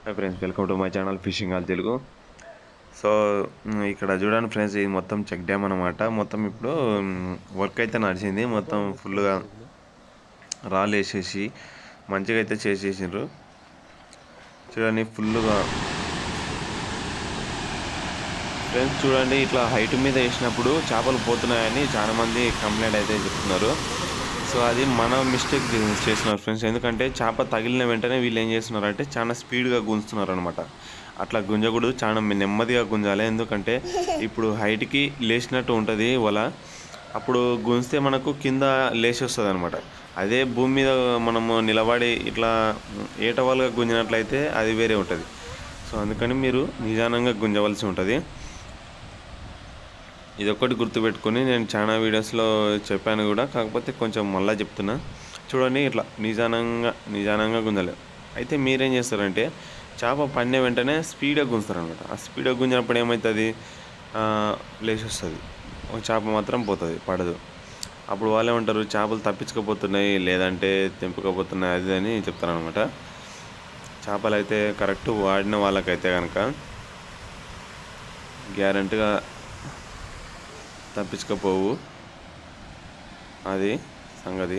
Hi friends, welcome to my channel fishing all Telugu. So ఇక్కడ చూడండి friends, ఇది మొత్తం చెక్ డ్యామ్ అనమాట. మొత్తం ఇప్పుడు వర్క్ అయితే నడిచింది. మొత్తం ఫుల్గా రాళ్ళు వేసేసి మంచిగా అయితే చేసేసిండ్రు. చూడండి ఫుల్గా ఫ్రెండ్స్, చూడండి ఇట్లా హైట్ మీద వేసినప్పుడు చేపలు పోతున్నాయని చాలామంది కంప్లైంట్ అయితే చెప్తున్నారు. సో అది మన మిస్టేక్ చేస్తున్నారు ఫ్రెండ్స్. ఎందుకంటే చేప తగిలిన వెంటనే వీళ్ళు ఏం చేస్తున్నారు అంటే చాలా స్పీడ్గా గుంజుతున్నారు అనమాట. అట్లా గుంజకూడదు, చాలా నెమ్మదిగా గుంజాలి. ఎందుకంటే ఇప్పుడు హైట్కి లేచినట్టు ఉంటుంది వల. అప్పుడు గుంజితే మనకు కింద లేచి వస్తుంది అనమాట. అదే భూమి మీద మనము నిలబడి ఇట్లా ఏటవాలుగా గుంజినట్లయితే అది వేరే ఉంటుంది. సో అందుకని మీరు నిదానంగా గుంజవలసి ఉంటుంది. ఇది ఒక్కటి గుర్తుపెట్టుకొని నేను చాలా వీడియోస్లో చెప్పాను కూడా, కాకపోతే కొంచెం మళ్ళీ చెప్తున్నా. చూడండి ఇట్లా నిదానంగా గుంజాలి. అయితే మీరేం చేస్తారంటే చేప పడిన వెంటనే స్పీడ్గా గుంజుతారనమాట. ఆ స్పీడ్గా గుంజినప్పుడు ఏమవుతుంది, లేచి వస్తుంది. ఒక చేప మాత్రం పోతుంది, పడదు. అప్పుడు వాళ్ళే ఉంటారు చేపలు తప్పించకపోతున్నాయి, లేదంటే తెంపుకపోతున్నాయి అది అని చెప్తారనమాట. చేపలు అయితే కరెక్ట్ వాడిన వాళ్ళకైతే కనుక గ్యారెంటీగా తప్పించకపోవు. అది సంగతి.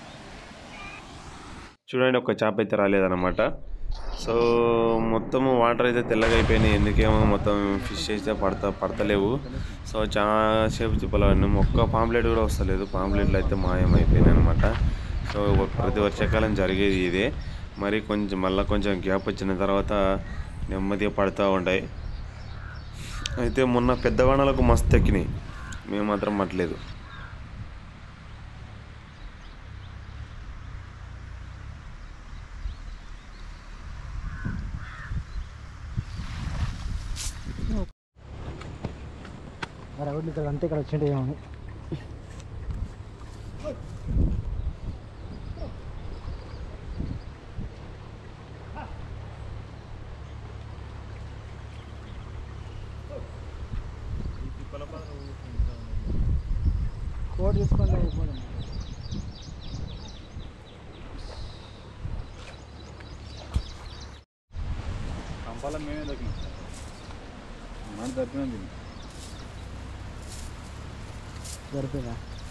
చూడండి, ఒక చేప అయితే రాలేదన్నమాట. సో మొత్తం వాటర్ అయితే తెల్లగా అయిపోయినాయి. ఎందుకేమో మొత్తం ఫిష్ అయితే పడతలేవు. సో చాలాసేపు తిప్పలేను. ఒక్క పాంప్లెట్ కూడా వస్తలేదు. పాంప్లెట్లు అయితే మాయమైపోయినాయి అనమాట. సో ప్రతి వర్షాకాలం జరిగేది ఇదే. మరి కొంచెం గ్యాప్ వచ్చిన తర్వాత నెమ్మదిగా పడుతూ ఉంటాయి. అయితే మొన్న పెద్ద వానలకు మస్తు ఎక్కినాయి, మేము మాత్రం పట్టలేదు. మరి ఎవరు ఇక్కడ అంతే ఇక్కడ వచ్చింటే ఏమో. కోట్ తీసుకొని అయిపోయింది. కంపాల మేమే దొరికినాం, మన దొరికినది సరిపోయిందా?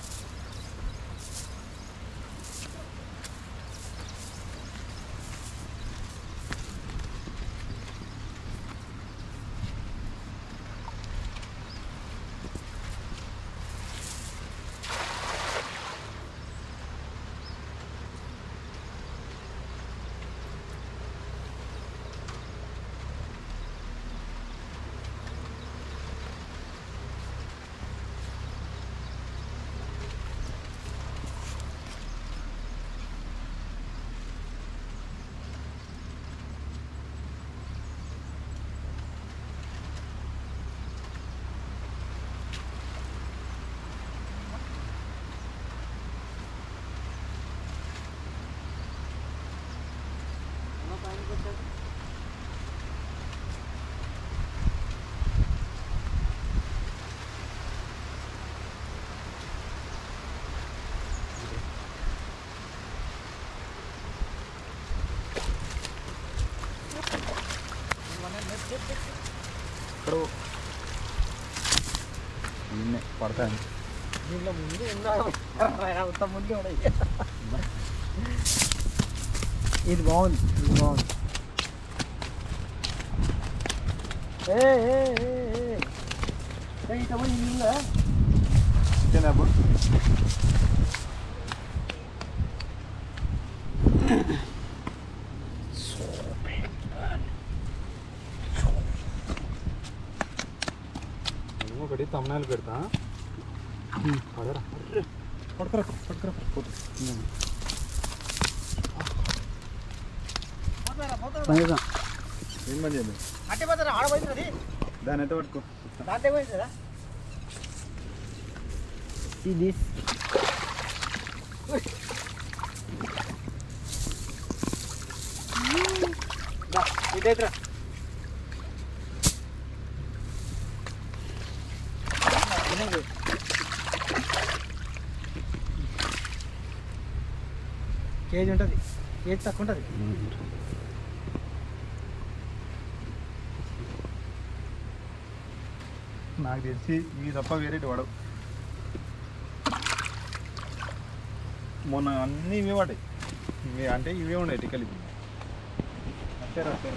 ఇప్పుడు పడతాను. దీంట్లో ముందు ఉన్నా ముందే ఉన్నాయి. ఇది బాగుంది, ఇది బాగుంది. ఇట్లా పోయి నీళ్ళ అప్పుడు ఒకటి తమ్ముళ్ళు పెడతా. పడరా పట్టుకురా ఏం పని చేయండి. దాన్ని ఎంత పట్టుకో. See this? ఇదేట్రా కేజీ ఉంటుంది, కేజీ తక్కువ ఉంటుంది. నాకు తెలిసి ఇవి తప్ప వేరేటి వాడవు. మొన్న అన్నీ ఇవే వాడాయి. ఇవే అంటే ఇవే ఉన్నాయి టికెల్. అంతే రాస్తే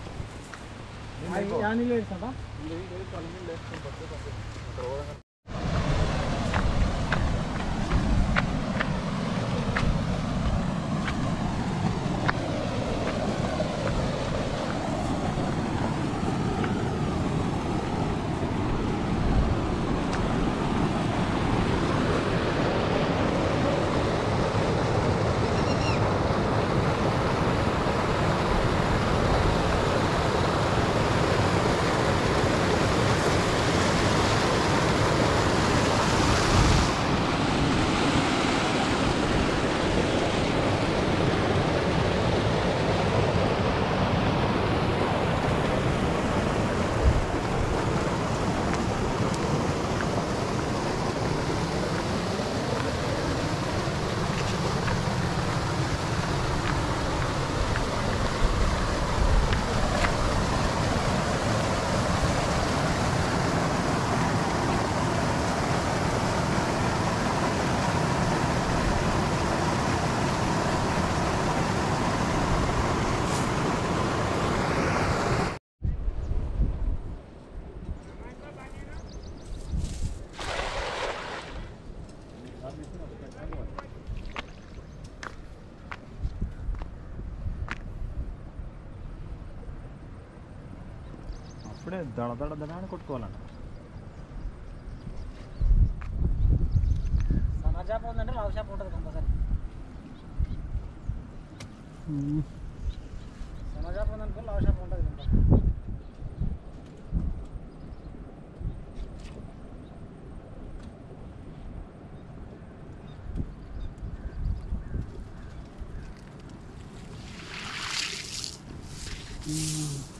అప్పుడే దడ దడ దడ అని కొట్టుకోవాలంట. సన్న చేప ఉందంటే లావు చేప ఉంటుంది కంపల్సరీ. సన్న చేప ఉందనుకో లావు చేప ఉంటుంది కంపల్సరీ. Mm-hmm.